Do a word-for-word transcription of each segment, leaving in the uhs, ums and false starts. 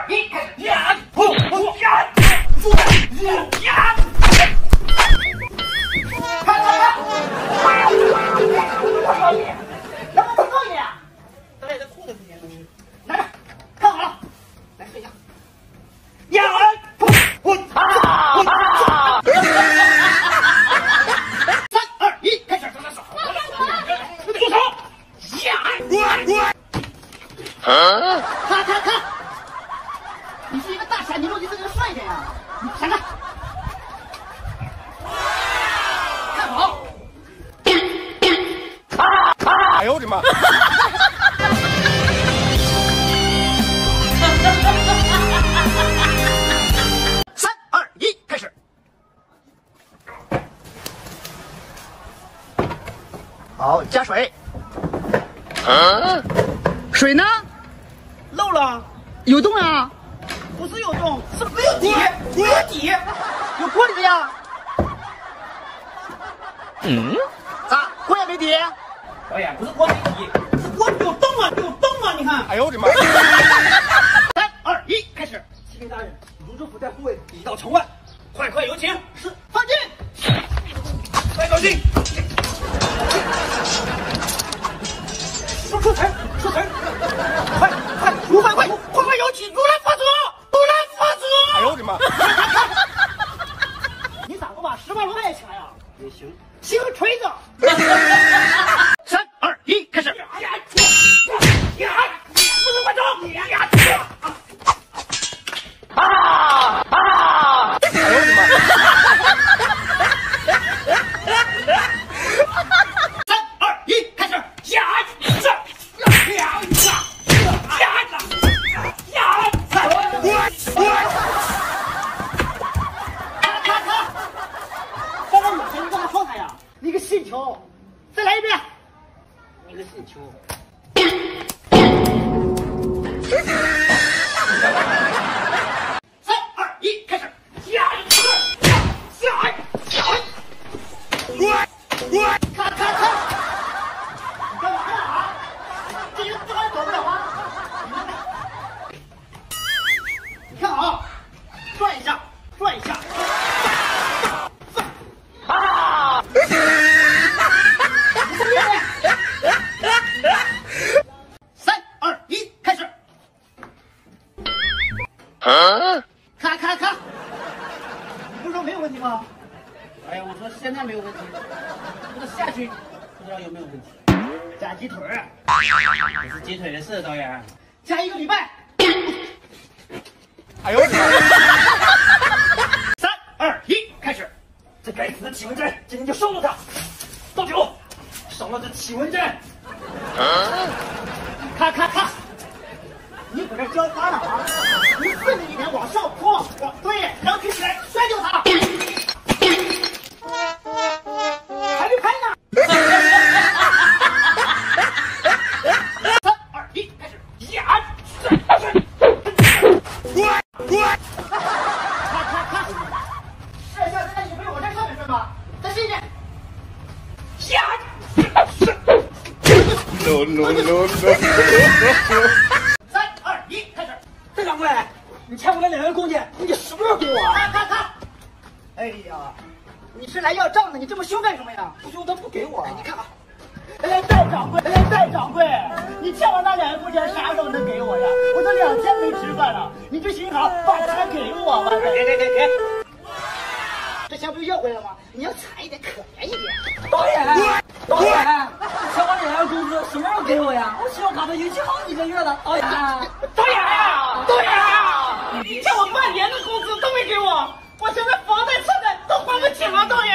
二一，开始！呀，呼呼呀，呀！看看看！我告诉你，能不能高一点？带着裤子不行。来来，看好了，来睡觉。呀，呼呼啊！三二一，开始！动手！住手！呀！啊！看看看！你是一个大闪，你落地这个帅点呀！你闪开！看好！啊啊！ 哎呦我的妈！ 三二一，开始！好，加水。 啊！ 水呢？ 漏了， 有洞啊？ 不是有洞，是没有底，没有底， 有锅里的呀？ 嗯？ 咋？锅也没底？ 导演不是锅没底，是锅有洞啊，有洞啊！你看， 哎呦我的妈！ 三二一，开始！ 启禀大人，泸州府在护卫，已到城外，快快有请。 是，放进。 带走进。出出城，出城！快快，如快快，快快有请，如来佛祖，如来佛祖！ 哎呦我的妈！ 你咋不把十八罗汉也请来啊？ 也行。 行个锤子！三二一，开始！ 呀呀呀！不能观众！呀呀！ 啊啊！ 哎呦我的妈！ 三二一，开始！ 呀呀呀呀呀呀！ 咔咔咔！刚才你谁干嘛撞他呀？你个信球！再来一遍！ 你个信球！ 三二一，开始！ 呀呀呀！ 咔咔咔！你干嘛呀啊？这人不然走不了吗？你看好，转一下，转一下。啊！三二一，开始！ 啊！ 咔咔咔！你不是说没有问题吗？ 哎呀，我说现在没有问题，这个下去不知道有没有问题。 加鸡腿儿， 不是鸡腿的事，导演。 加一个礼拜。 哎呦我的妈！ 三二一，开始！ 这该死的体温针，今天就烧了它！倒酒，烧了这体温针！ 啊！ 咔咔咔！你搁这教他呢啊？你顺着一点往上泼，往对，然后举起来摔掉它。还没拍呢。三二一，开始！ 呀！ 咔咔咔！试一下，在你没有我在上面是吧？再试一遍。 呀 ！No no no no！ 三二一，开始！ 郑掌柜，你欠我的两元工钱，你什么时候给我？ 咔咔咔！哎呀，你是来要账的，你这么凶干什么呀？ 不凶他不给我。 哎，你看啊！哎，戴掌柜，哎，戴掌柜，你欠我那两元工钱啥时候能给我呀？我都两天没吃饭了，你这行好，把钱给我吧！ 给给给给！ 这钱不就要回来了吗？你要惨一点，可怜一点。 导演，导演，欠我两元工资什么时候给我呀？我信用卡都逾期好几个月了，导演，导演呀，导演呀，你欠我半年的工资都没给我，我现在房贷、车贷都还不起了，导演。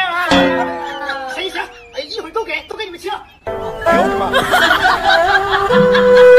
行行，哎，一会儿都给，都给你们清了。 哎呦我的妈！